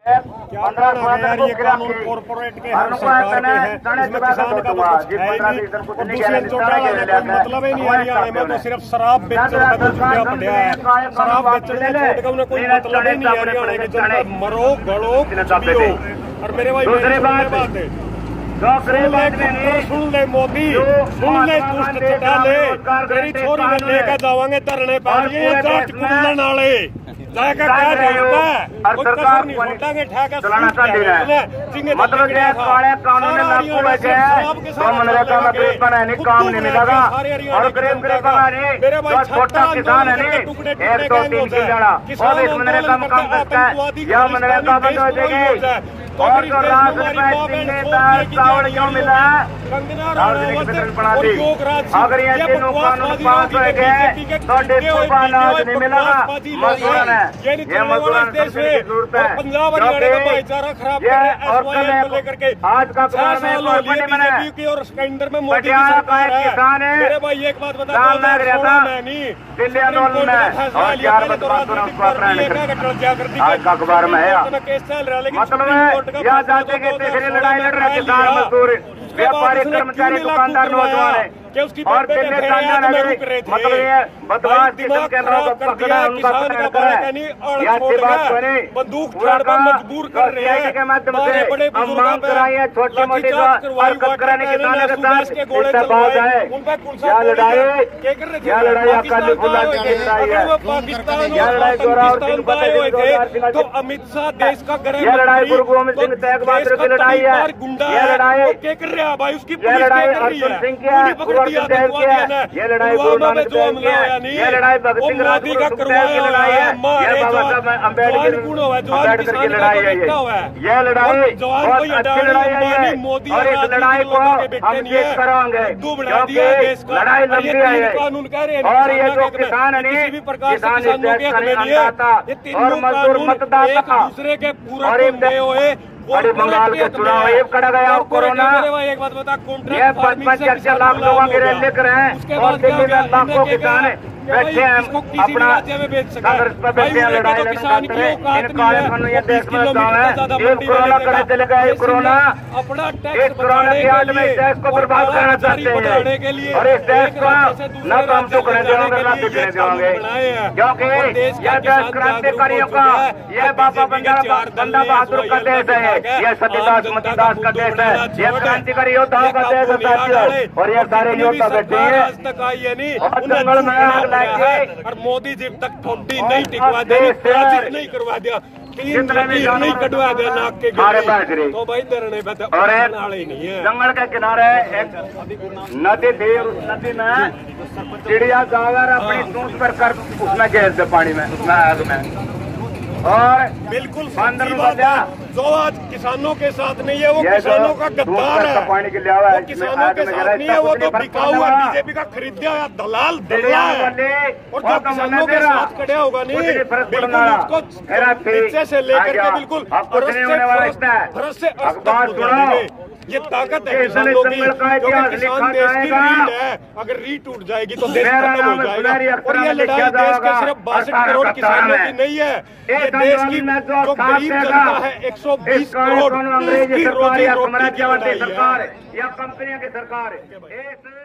यार ये कानून कॉर्पोरेट के है, सरकार के है, इसमें किसान का तो कुछ है ही नहीं। और दूसरे चोटा लाने का मतलब ही नहीं हरियाणा में तो सिर्फ शराब बेचने का जुटिया बढ़िया है। शराब बेचने छोड़ के उन्हें कोई मतलब ही नहीं हरियाणा की जनता मरो गड़ो पियो। और मेरे भाई बात है सुन ले मोदी, सुन ले दुष्ट चौटाले, तेरी छोरी ने लेकर जावांगे धरने पर ये जाट कुंडन वाले जाएगा क्या होता है और सरकार नहीं होटांगे ठेका चलाना चाहते हैं। मतलब ये काले कानून में लागू हो गए तो मनरेगा में गरीब बना नहीं काम नहीं मिलेगा और गरीब बना नहीं जो छोटा किसान है नहीं 1 2 3 किसाना और इस मनरेगा में काम करता है यह मनरेगा बंद हो जाएगी। और जो राजनीतिक नेता चावल क्यों मिला है सार्वजनिक वितरण प्रणाली अगर ये तीनों कानून पास हो गए तो डिपो का अनाज नहीं मिलेगा मजदूर है ये मजदूर देश में जरूरत है क्योंकि ये और कल आज का बीजेपी और केंद्र में मोदी किसान है मेरे भाई एक बात बता दिल्ली आंदोलन में और 4 आज का अखबार में है मतलब यहाँ जाते के तीसरी लड़ाई लड़ रहे किसान मजदूर व्यापारी कर्मचारी दुकानदार नौजवान है और दिल्ली मतलब ये बदमाश किस्म के लोगों को पकड़ा उनका बंदूक मजबूर कर रहे हैं के माध्यम से हम मांग कराइए छोटी मोटी हरकत कराने किसानों के साथ इससे बात है यह लड़ाई अकाली फुलाने की लड़ाई है यह लड़ाई गौरव तो अमित शाह देश का गृह यह लड़ाई गुरु गोविंद सिंह तेग बहादुर की लड़ाई है यह लड़ाई क्या कर रहे हैं भाई उसकी यह लड़ाई अर्जुन सिंह की है ये लड़ाई गुरु नानक देव की है ये लड़ाई भगत सिंह राजगुरु सुखदेव की लड़ाई है ये बाबा साहब अम्बेडकर की लड़ाई है ये लड़ाई बहुत अच्छी लड़ाई है और इस लड़ाई को हम जीत कराएंगे क्योंकि लड़ाई लंबी है और ये जो किसान है किसान इस देश का अन्नदाता और मजदूर मतदाता और इस बड़ी बंगाल के चुनाव ये करा गया कोरोना एक बात बता ये 55 लाख लोगों की रैली कर रहे हैं और दिल्ली में लाखों किसान बैठे हैं अपना कांग्रेस पर बैठे हैं लड़ाई लड़ते हैं इन काले कानून ये देश में गाँव है एक कोरोना करे चले गए कोरोना एक कोरोना की आड़ में इस देश को बर्बाद करना चाहते हैं और इस देश को न काम चुकने देंगे न बिकने देंगे क्योंकि यह देश क्रांतिकारियों का यह बाबा बंदा बहादुर का देश है यह सतीदास मतीदास का देश है यह क्रांतिकारी योद्धाओं का देश है और ये सारे योद्धा बैठे हैं और जंगल में आग लाएंगे और मोदी जी तक ठोडी नहीं टिकवा दे नहीं करवा दिया नहीं कटवा दिया नाक के तो भाई धरने पे और नहीं है जंगल के किनारे एक नदी थी और उस नदी में चिड़िया जाकर अपनी सूंस पर कर उसमें गैस दे पानी में उसमें आग में और बिल्कुल बंदर जो आज किसानों के साथ नहीं है वो किसानों का गद्दार है पानी के लिए आवा है किसानों के साथ नहीं है वो तो बिका हुआ बीजेपी का खरीदा हुआ दलाल है और जो किसानों के साथ खड़ा होगा नहीं बिल्कुल उसको पीछे से लेकर के बिल्कुल फरस से अखबार सुनाओ ये ताकत है किसानों की क्योंकि किसान देश की रीढ़ है अगर रीढ़ टूट जाएगी तो देश खत्म हो जाएगा और ये लड़ाई देश के सिर्फ 62 करोड़ किसानों की नहीं है ये देश की जो गरीब जनता है 120 करोड़ अंग्रेजी सरकार या कंपनियों की सरकार है